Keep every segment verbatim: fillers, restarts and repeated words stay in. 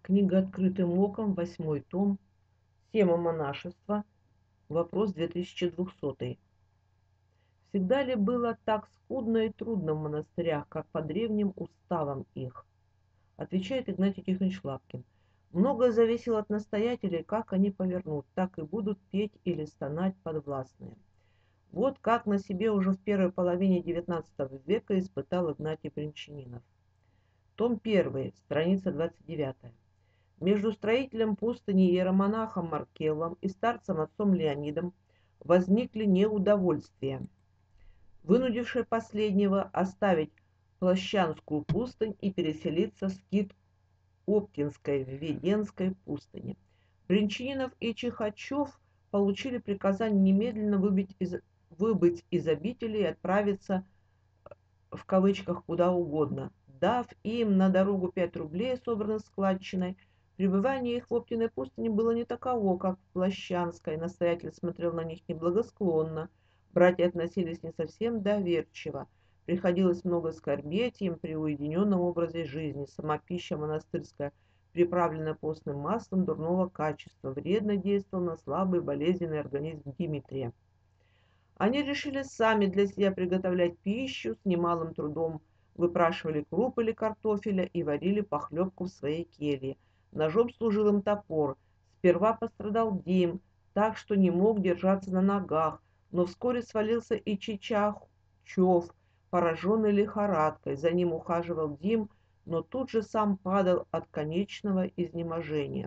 Книга «Открытым оком», восьмой том. Тема монашества. Вопрос две тысячи двухсотый. Всегда ли было так скудно и трудно в монастырях, как по древним уставам их? Отвечает Игнатий Тихонович Лапкин. Многое зависело от настоятелей, как они повернут, так и будут петь или стонать подвластные. Вот как на себе уже в первой половине девятнадцатого века испытал Игнатий Бринчанинов. Том первый, страница двадцать девятая. Между строителем пустыни иеромонахом Маркеллом и старцем отцом Леонидом возникли неудовольствия, вынудившие последнего оставить Плащанскую пустынь и переселиться в скит Оптинской в Веденской пустыне. Бринчанинов и Чихачев получили приказание немедленно выбить из, выбыть из обители и отправиться в кавычках куда угодно. Дав им на дорогу пять рублей, собранных складчиной, пребывание их в Оптиной пустыне было не таково, как в Плащанской. Настоятель смотрел на них неблагосклонно. Братья относились не совсем доверчиво. Приходилось много скорбеть им при уединенном образе жизни. Сама пища монастырская, приправленная постным маслом дурного качества, вредно действовала на слабый болезненный организм Дмитрия. Они решили сами для себя приготовлять пищу, с немалым трудом выпрашивали круп или картофеля и варили похлебку в своей келье. Ножом служил им топор. Сперва пострадал Дим, так что не мог держаться на ногах, но вскоре свалился и Чичахчев, пораженный лихорадкой. За ним ухаживал Дим, но тут же сам падал от конечного изнеможения.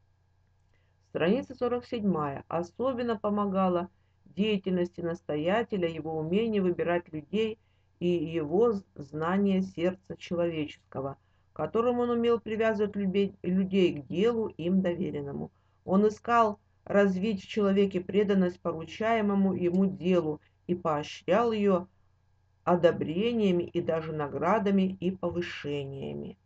Страница сорок седьмая. Особенно помогала деятельности настоятеля его умение выбирать людей и его знание сердца человеческого, которым он умел привязывать людей, людей к делу им доверенному. Он искал развить в человеке преданность поручаемому ему делу и поощрял ее одобрениями и даже наградами и повышениями.